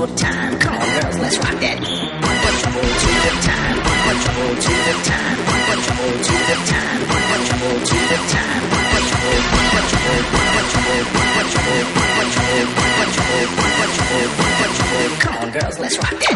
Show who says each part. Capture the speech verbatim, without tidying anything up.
Speaker 1: the time. Come on, girls, let's rock that. Punctual to the time. Punctual to the time. Punctual to the time. Punctual to the time. Punctual, punctual, punctual, punctual, punctual, punctual, punctual, punctual. Come on, girls, let's rock that.